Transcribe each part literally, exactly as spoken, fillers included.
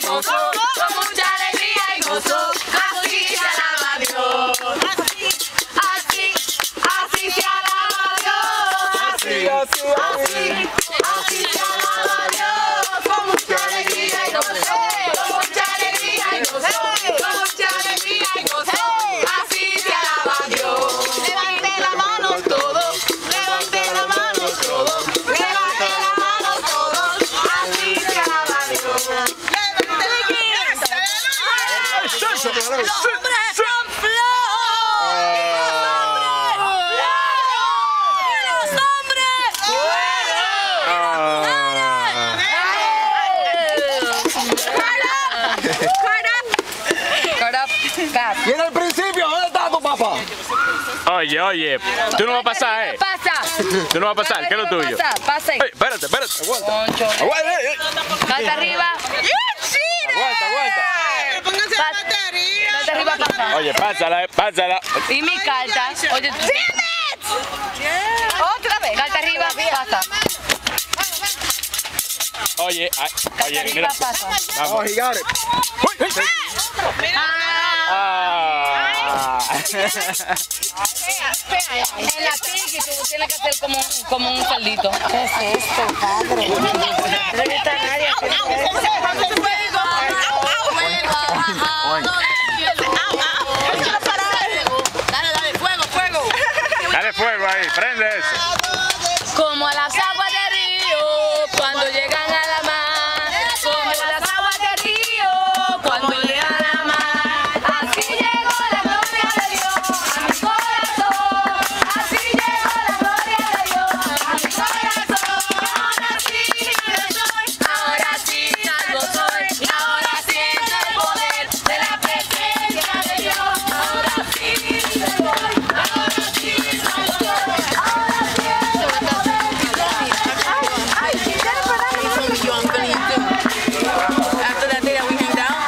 gozo, con mucha alegría y gozo, así se alaba a Dios. Así, así se alaba a Dios. Así, así, así, así se alaba a Dios. Con mucha alegría y gozo, con mucha alegría y gozo, con mucha alegría y gozo, así se alaba a Dios. Levante la mano todos, levante la mano todos, levante la mano todos, así se alaba a Dios. Y en el principio, ¿dónde está tu papá? Oye, oye, tú no vas a pasar, ¿eh? Pasa. Tú no vas a pasar, ¿qué es lo tuyo? Pasa, pasa. Ey, espérate, espérate, aguanta. Concho. Aguanta, eh, eh. Carta arriba. Aguanta, aguanta. Pónganse la batería. Carta arriba, pasa. Oye, pásala, eh, pásala. Y mi carta. Oye, otra vez. Carta arriba, pasa. Oye, ay, Carta oye, arriba, mira. pasa. Vamos. Oh, he got it. Uy, uy, uy. Ah. Ah. En la pique tú tienes que hacer como, como un cerdito. ¿Qué es esto, padre? No está nadie haciendo eso. Dale, dale, fuego, fuego. Dale fuego ahí, prende eso. Como a las aguas del río cuando llegan a la mar. Como a las aguas del río cuando llegan a la mar. Así llegó la gloria de Dios a mi corazón. Así llegó la gloria de Dios a mi corazón. Ahora sí yo soy, ahora sí salvo soy. Y ahora siento el poder de la presencia de Dios. Ahora sí yo soy, ahora sí salvo soy. Ahora siento el poder. After that day that we hang down.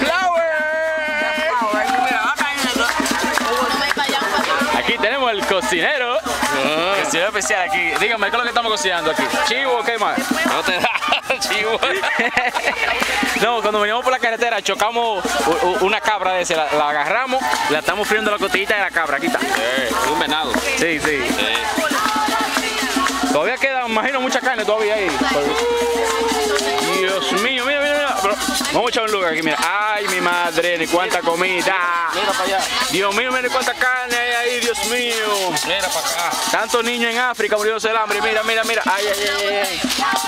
Aquí tenemos el cocinero. Cocinero especial aquí. Dígame, ¿qué es lo que estamos cocinando aquí? ¿Chivo o qué más? No te da, chivo. No, cuando veníamos por la carretera chocamos u- u- una cabra de ese, la, la agarramos, la estamos friendo la costillita de la cabra, aquí está. Un venado. Sí, sí. Todavía queda, me imagino, mucha carne todavía ahí. Dios mío, mira, mira, mira. Pero vamos a echar un lugar aquí, mira. Ay, mi madre, ni cuánta comida. Mira para allá. Dios mío, mira cuánta carne hay ahí, Dios mío. Mira para acá. Tantos niños en África muriéndose del hambre. Mira, mira, mira. Ay, ay, ay, ay.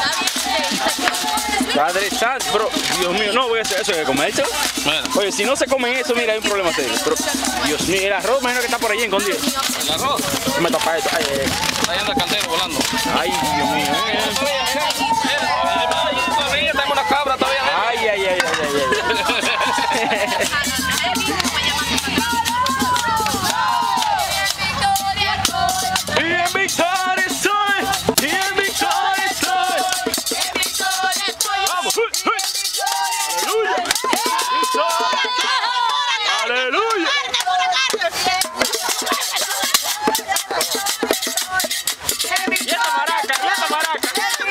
Padre Santo, bro. Dios mío, no voy a hacer eso de comerse. Mira. Oye, si no se comen eso, mira, hay un problema serio. Pero, Dios mío, el arroz, imagino que está por ahí escondido. El arroz. Me tapa esto. Ay, ay, ay. Está yendo el caldero volando. Ay, Dios mío. Todavía tengo una cabra todavía. Ay, ay, ay, ay, ay, ay. Y en victoria estoy, y en victoria estoy. Vamos, uy, uy. Aleluya. Aleluya. Y esta maraca, y esta maraca.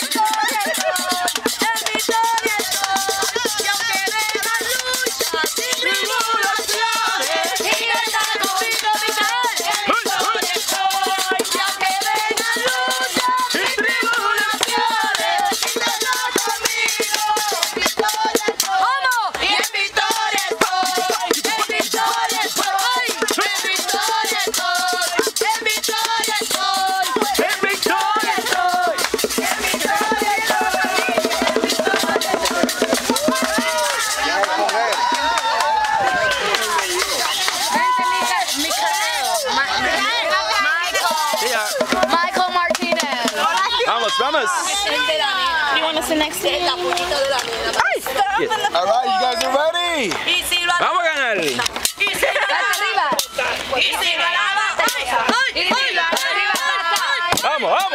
Vamos. You want to sit next to it? All right, you guys are ready. Vamos a ganar. Arriba. Vamos, vamos.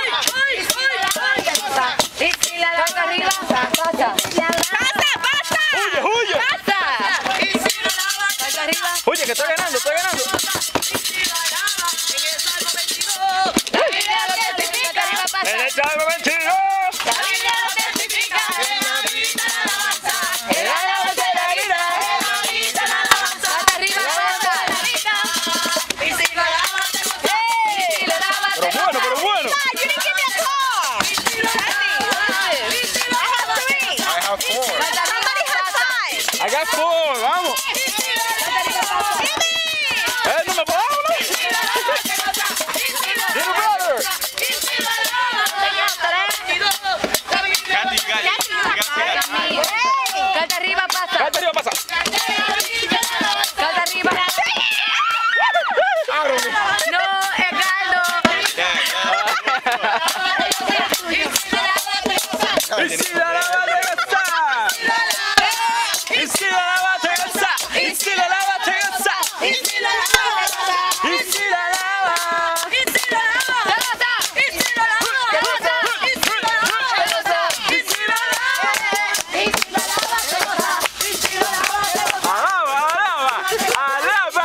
Y si la das arriba, pasa. Huye, huye. Pasa. Arriba. Huye, que estoy ganando, estoy ganando. La Biblia lo testifica, arriba pasa. En el Salmo veintidós. La Biblia lo testifica. En la vida la alabanza. En la I got four, vamos. Eh, no me puedo. Little brother. Carta arriba, pasa. Carta arriba, pasa. Carta arriba. No, Edgardo. Y si la lava te gasta. Y si la lava te gasta. Y si la lava te gasta. Y si la lava. Y si la lava. Alaba, alaba, alaba.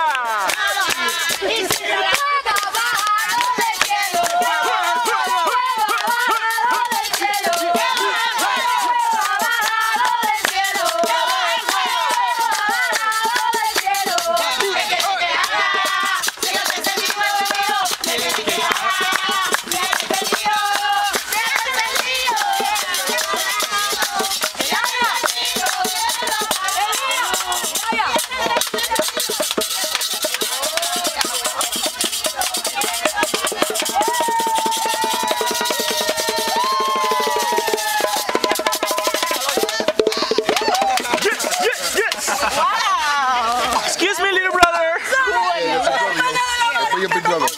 Excuse me, little brother. For your big brother.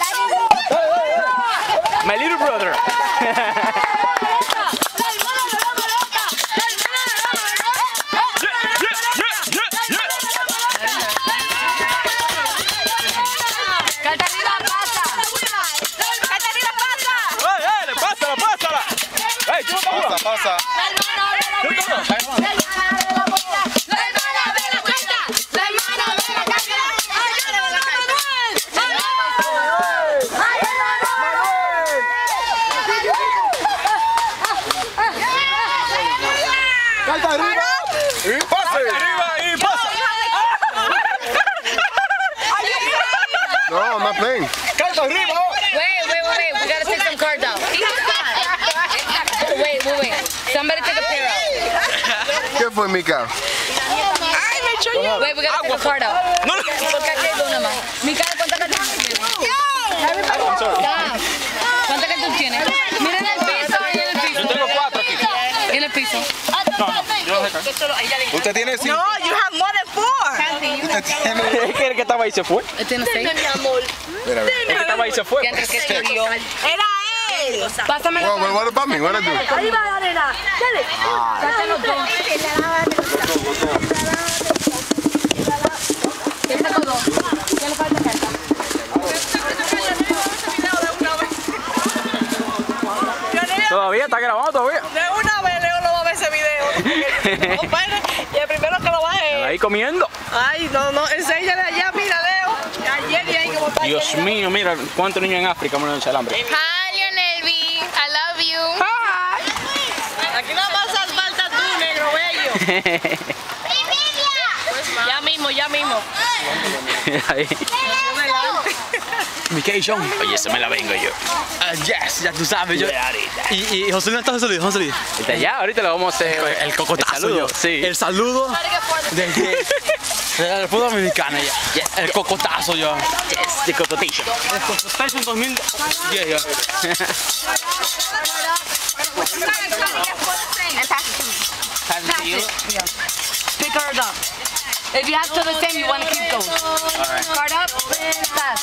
My little brother. Carta arriba, pasa. Carta arriba, pasa. Hey, hey, pásala, pásala. Hey, tú no te Pasa, pasa. Carta arriba. Y pase. arriba y pasa. No, I'm not playing. Carta arriba. Wait, wait, wait, wait. We gotta take some cards out. Wait, wait, wait. Somebody take a pair out. ¿Qué fue, Mica? Wait, we gotta take a card out. No, no. Porque aquí hay dos nada más. Mica, ¿cuántas cartas tienes? Stop. ¿Cuántas cartas tienes? Mira en el piso, ahí en el piso. Yo tengo cuatro aquí. En el piso. Usted tiene cinco. No, you have more than four. Usted tiene. Es que el que estaba ahí se fue. Tiene seis. Mira, a ver. El que estaba ahí se fue. Ya entre que se dio. Era él. Pásame la Well, well, what about me? What I do? Arriba, arena. Dale. Date los dos. ¿Quién sacó dos? ¿Quién le falta carta? Todavía está grabando todavía. De una vez Leo no va a ver ese video. Compadre, y el primero que lo baje. Ahí comiendo. Ay, no, no, enséñale allá, mira Leo. Ayer y ahí como está. Dios mío, mira cuántos niños en África mueren de hambre. Hi, Lionel B. I love you. Aquí no vas a falta tú, negro bello. Ya mismo, ya mismo. Ahí. Mication. Oye, se me la vengo yo. Ah, yes, ya tú sabes, yo. Y, y José Luis, ¿está José Luis? José Luis. Ahorita ya, ahorita lo vamos a hacer. El cocotazo. El saludo, yo. sí. El saludo desde de la República Dominicana ya. El cocotazo yo. Yes, the cocotation. El cocotazo en dos mil diez ya. Pick her up. If you have two the same, you want to keep those. Alright. Card up, pass.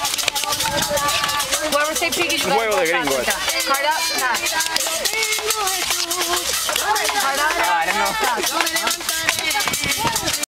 Whoever say piggy, you Huevo de gotta gringo, pass. Card up, pass. Card up, I don't know. pass.